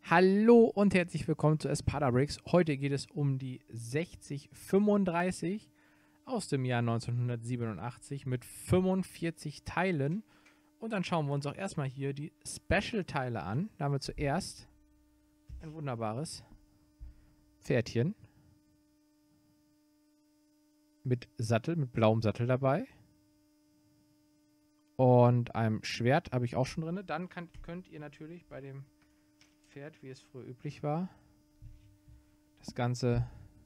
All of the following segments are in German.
Hallo und herzlich willkommen zu Espada Bricks. Heute geht es um die 6035 aus dem Jahr 1987 mit 45 Teilen. Und dann schauen wir uns auch erstmal hier die Special-Teile an. Da haben wir zuerst ein wunderbares Pferdchen mit Sattel, mit blauem Sattel dabei. Und einem Schwert habe ich auch schon drin. Dann könnt ihr natürlich bei dem Pferd, wie es früher üblich war, das Ganze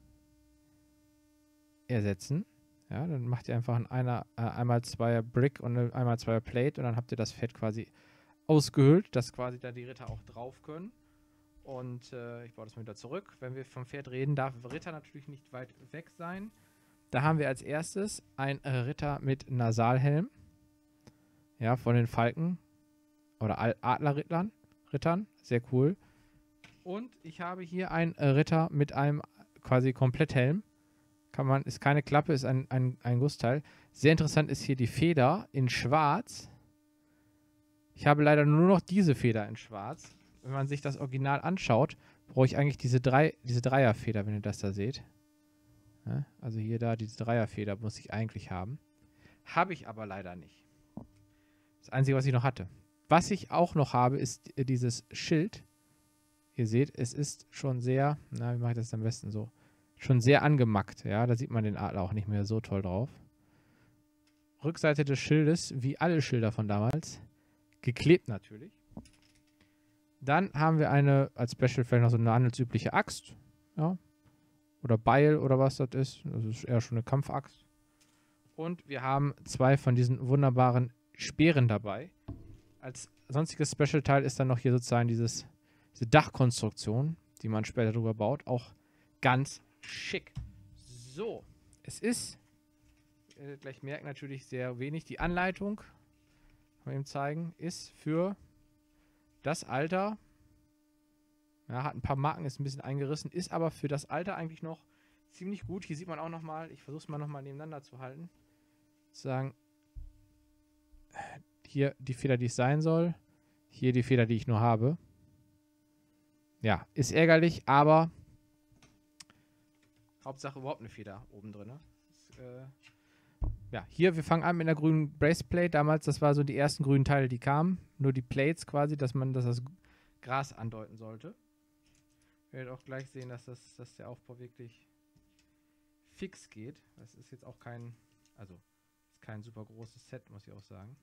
ersetzen. Ja, dann macht ihr einfach einmal zweier Brick und einmal zweier Plate und dann habt ihr das Pferd quasi ausgehöhlt, dass quasi da die Ritter auch drauf können. Und ich baue das mal wieder zurück. Wenn wir vom Pferd reden, darf Ritter natürlich nicht weit weg sein. Da haben wir als erstes einen Ritter mit Nasalhelm. Ja, von den Falken oder Adlerrittern. Sehr cool. Und ich habe hier einen Ritter mit einem quasi Kompletthelm. Ist keine Klappe, ist ein Gussteil. Sehr interessant ist hier die Feder in schwarz. Ich habe leider nur noch diese Feder in schwarz. Wenn man sich das Original anschaut, brauche ich eigentlich diese Dreierfeder, wenn ihr das da seht. Ja, also hier diese Dreierfeder muss ich eigentlich haben. Habe ich aber leider nicht. Das Einzige, was ich noch hatte. Was ich auch noch habe, ist dieses Schild. Ihr seht, es ist schon sehr, wie mache ich das am besten so? Schon sehr angemackt, ja, da sieht man den Adler auch nicht mehr so toll drauf. Rückseite des Schildes, wie alle Schilder von damals, geklebt natürlich. Dann haben wir als Special vielleicht noch so eine handelsübliche Axt, ja, oder Beil oder was das ist. Das ist eher schon eine Kampfaxt. Und wir haben zwei von diesen wunderbaren Speeren dabei. Als sonstiges Special-Teil ist dann noch hier sozusagen diese Dachkonstruktion, die man später drüber baut, auch ganz schick. So, es ist, ihr werdet gleich merken, natürlich sehr wenig. Die Anleitung, kann man eben zeigen, ist für das Alter, ja, hat ein paar Marken, ist ein bisschen eingerissen, ist aber für das Alter eigentlich noch ziemlich gut. Hier sieht man auch nochmal, ich versuche es mal nochmal nebeneinander zu halten, sagen, hier die Feder, die es sein soll, hier die Feder, die ich nur habe. Ja, ist ärgerlich, aber Hauptsache überhaupt eine Feder oben drin. Ne? Ja, hier, wir fangen an mit einer grünen Braceplate. Damals, das war so die ersten grünen Teile, die kamen. Nur die Plates quasi, dass das Gras andeuten sollte. Ihr werdet auch gleich sehen, dass der Aufbau wirklich fix geht. Das ist jetzt auch kein super großes Set, muss ich auch sagen.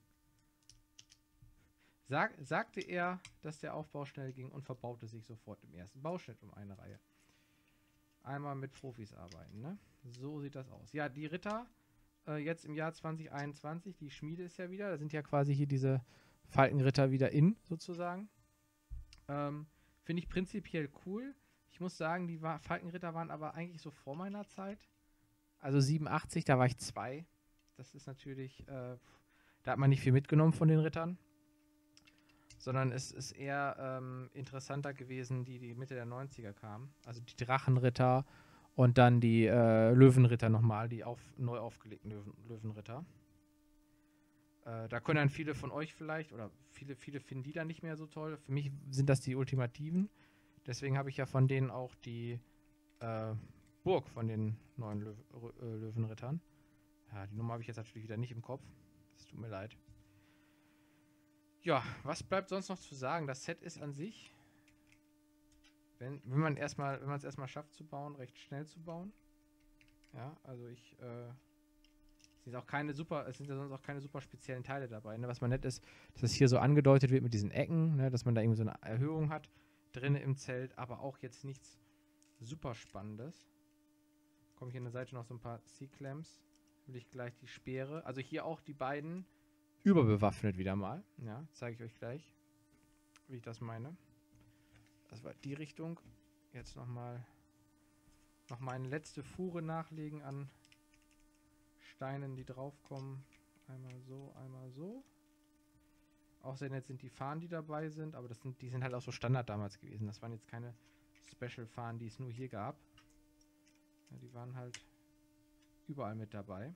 Sagte er, dass der Aufbau schnell ging und verbaute sich sofort im ersten Bauschnitt um eine Reihe. Einmal mit Profis arbeiten, ne? So sieht das aus. Ja, die Ritter jetzt im Jahr 2021, die Schmiede ist ja wieder, da sind ja quasi hier diese Falkenritter wieder in, sozusagen. Finde ich prinzipiell cool. Ich muss sagen, die Falkenritter waren aber eigentlich so vor meiner Zeit. Also 87, da war ich 2. Das ist natürlich, da hat man nicht viel mitgenommen von den Rittern. Sondern es ist eher interessanter gewesen, die Mitte der 90er kamen. Also die Drachenritter und dann die Löwenritter nochmal, die neu aufgelegten Löwenritter. Da können dann viele von euch vielleicht, oder viele finden die dann nicht mehr so toll. Für mich sind das die Ultimativen. Deswegen habe ich ja von denen auch die Burg von den neuen Löwenrittern. Ja, die Nummer habe ich jetzt natürlich wieder nicht im Kopf. Das tut mir leid. Ja, was bleibt sonst noch zu sagen? Das Set ist an sich, wenn man es erstmal schafft zu bauen, recht schnell zu bauen. Ja, also es sind ja sonst auch keine super speziellen Teile dabei. Ne? Was man nett ist, dass es hier so angedeutet wird mit diesen Ecken, ne? Dass man da irgendwie so eine Erhöhung hat drin im Zelt, aber auch jetzt nichts super Spannendes. Komme ich an der Seite noch so ein paar C-Clamps. Will ich gleich die Speere. Also hier auch die beiden überbewaffnet wieder mal. Ja, zeige ich euch gleich, wie ich das meine. Das war die Richtung. Jetzt noch eine letzte Fuhre nachlegen an Steinen, die draufkommen. Einmal so, einmal so. Auch sehr nett sind die Fahnen, die dabei sind, aber die sind halt auch so Standard damals gewesen. Das waren jetzt keine Special-Fahnen, die es nur hier gab. Ja, die waren halt überall mit dabei.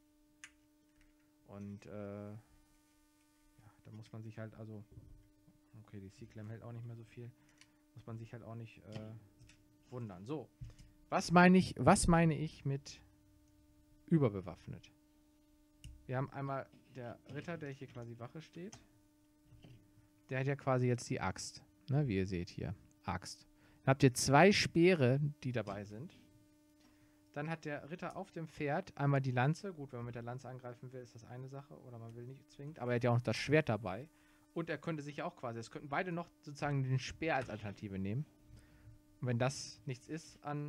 Und ja, da muss man sich halt Okay, die C-Clam hält auch nicht mehr so viel. Muss man sich halt auch nicht wundern. So, was meine ich mit überbewaffnet? Wir haben einmal der Ritter, der hier quasi Wache steht. Der hat ja quasi jetzt die Axt. Ne, wie ihr seht hier. Axt. Dann habt ihr 2 Speere, die dabei sind. Dann hat der Ritter auf dem Pferd einmal die Lanze. Gut, wenn man mit der Lanze angreifen will, ist das eine Sache. Oder man will nicht zwingend. Aber er hat ja auch noch das Schwert dabei. Und er könnte sich ja auch quasi, es könnten beide noch sozusagen den Speer als Alternative nehmen. Und wenn das nichts ist an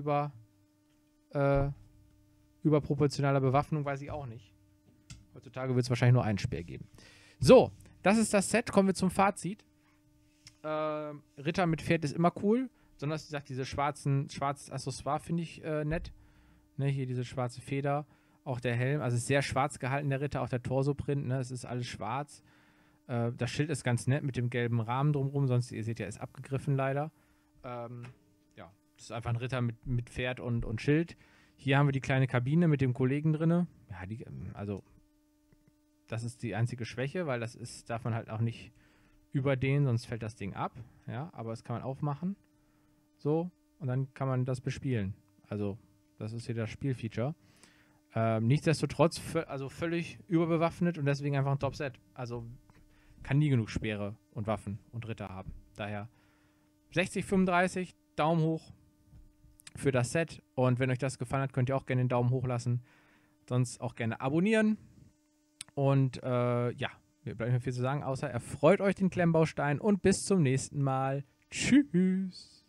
überproportionaler Bewaffnung, weiß ich auch nicht. Heutzutage wird es wahrscheinlich nur einen Speer geben. So, das ist das Set. Kommen wir zum Fazit. Ritter mit Pferd ist immer cool. Besonders, wie gesagt, diese schwarzes Accessoire finde ich nett. Ne, hier diese schwarze Feder. Auch der Helm. Also ist sehr schwarz gehalten, der Ritter. Auch der Torso-Print. Ne, es ist alles schwarz. Das Schild ist ganz nett mit dem gelben Rahmen drumherum. Sonst, ihr seht ja, ist abgegriffen leider. Ja, das ist einfach ein Ritter mit Pferd und Schild. Hier haben wir die kleine Kabine mit dem Kollegen drin. Ja, also das ist die einzige Schwäche, weil darf man halt auch nicht überdehnen, sonst fällt das Ding ab. Ja, aber das kann man aufmachen. So, und dann kann man das bespielen. Also, das ist hier das Spielfeature. Nichtsdestotrotz, völlig überbewaffnet und deswegen einfach ein Top-Set. Also, kann nie genug Speere und Waffen und Ritter haben. Daher 60/35, Daumen hoch für das Set. Und wenn euch das gefallen hat, könnt ihr auch gerne den Daumen hoch lassen. Sonst auch gerne abonnieren. Und ja, mir bleibt nicht mehr viel zu sagen, außer erfreut euch den Klemmbaustein und bis zum nächsten Mal. Tschüss.